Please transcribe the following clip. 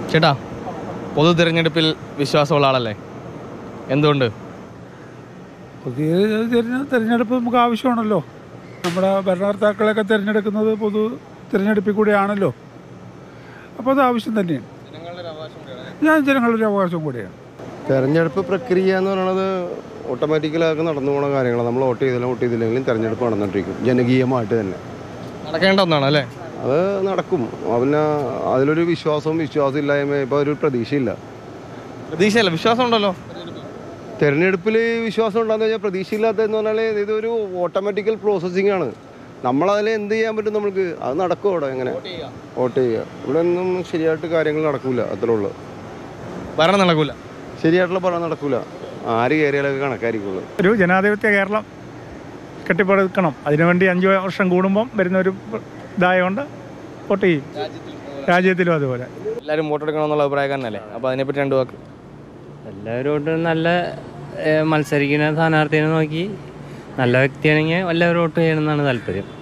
ചേട്ടാ, പൊതു തിരഞ്ഞെടുപ്പിൽ വിശ്വാസമുള്ള ആളല്ലേ? എന്തുകൊണ്ട്? പുതിയ തിരഞ്ഞെടുപ്പ് നമുക്ക് ആവശ്യമാണല്ലോ. നമ്മുടെ ഭരണകർത്താക്കളെയൊക്കെ തിരഞ്ഞെടുക്കുന്നത് പൊതു തിരഞ്ഞെടുപ്പിൽ കൂടെയാണല്ലോ. അപ്പോൾ അത് ആവശ്യം തന്നെയാണ്. ജനങ്ങളുടെ അവകാശം കൂടിയാണ്. തെരഞ്ഞെടുപ്പ് പ്രക്രിയ എന്ന് പറയുന്നത് ഓട്ടോമാറ്റിക്കലായിട്ട് നടന്നു പോകുന്ന കാര്യങ്ങളാണ്. നമ്മൾ വോട്ട് ചെയ്തില്ലെങ്കിലും തെരഞ്ഞെടുപ്പ് നടന്നിട്ടിരിക്കും, ജനകീയമായിട്ട് തന്നെ നടക്കേണ്ട ഒന്നാണ് അല്ലേ? അത് നടക്കും. പിന്നെ അതിലൊരു വിശ്വാസം ഇല്ലായ്മ ഇപ്പോൾ ഒരു പ്രതീക്ഷയില്ല. വിശ്വാസം ഉണ്ടല്ലോ. തെരഞ്ഞെടുപ്പിൽ വിശ്വാസം ഉണ്ടാകുന്ന കഴിഞ്ഞാൽ പ്രതീക്ഷയില്ലാത്തതെന്ന് പറഞ്ഞാൽ ഇതൊരു ഓട്ടോമാറ്റിക്കൽ പ്രോസസ്സിംഗ് ആണ്. നമ്മളതിൽ എന്ത് ചെയ്യാൻ പറ്റും? നമുക്ക് അത് നടക്കും. അവിടെ എങ്ങനെ വോട്ട് ചെയ്യുക? ഇവിടെ ഒന്നും ശരിയായിട്ട് കാര്യങ്ങൾ നടക്കൂല. അത്രേ ഉള്ളൂ. ഭരണം നടക്കൂല, ശരിയായിട്ടുള്ള ഭരണം നടക്കൂല. ആര് കയറിയാലൊക്കെ കണക്കായിരിക്കുള്ളൂ. ഒരു ജനാധിപത്യ കേരളം കെട്ടിപ്പടുക്കണം. അതിനുവേണ്ടി 5 വർഷം കൂടുമ്പം വരുന്നൊരു ഇതായതുകൊണ്ട് വോട്ട് ചെയ്യും. രാജ്യത്തിലും അതുപോലെ എല്ലാവരും വോട്ടെടുക്കണമെന്നുള്ള അഭിപ്രായക്കാരനല്ലേ? അപ്പോൾ അതിനെപ്പറ്റി 2 വാക്ക്. എല്ലാവരും നല്ല മത്സരിക്കുന്ന സ്ഥാനാർത്ഥിനെ നോക്കി നല്ല വ്യക്തിയാണെങ്കിൽ എല്ലാവരും വോട്ട് ചെയ്യണമെന്നാണ് താല്പര്യം.